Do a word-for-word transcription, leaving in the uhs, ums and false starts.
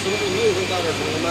师傅，你以后到这儿时候